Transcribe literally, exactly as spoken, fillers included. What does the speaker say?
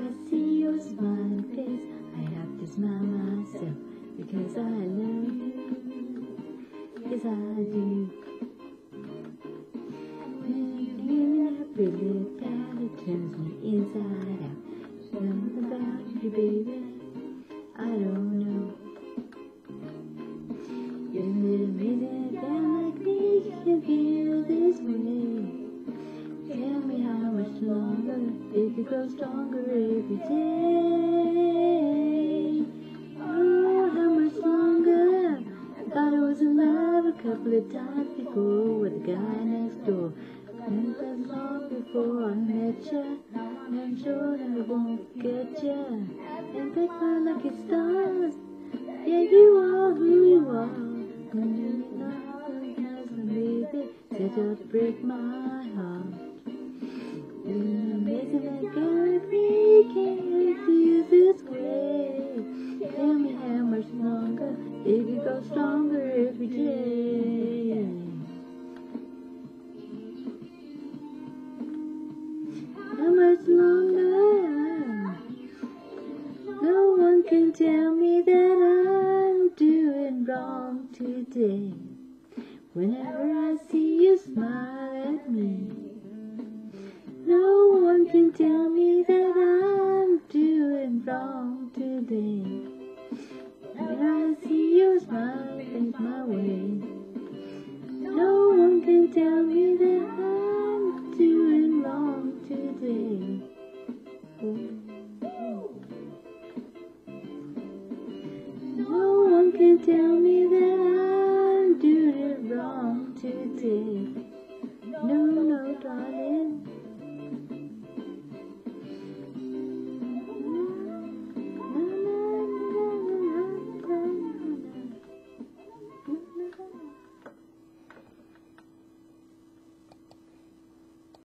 I see your smiling face, I have to smile myself, because I love you, yes I do. When you give me that pretty pat, it turns me inside out. Something about you, baby, I don't know. You're amazing, down like me, you feel this way. Tell me how much longer it could grow stronger every day. Oh, how much longer? I thought it was in love a couple of times before with the guy next door. And that's long before I met ya. I'm sure that I won't forget ya. And pick my lucky stars. Yeah, you are who you are. And you know how nice my baby said you'd break my heart. You're amazing like every can't feel this way. Tell me how much longer it could go stronger every day. How much longer? No one can tell me that I'm doing wrong today. Whenever I see you smile at me, no one can tell me that I'm doing wrong today. When I see you smile, think my way.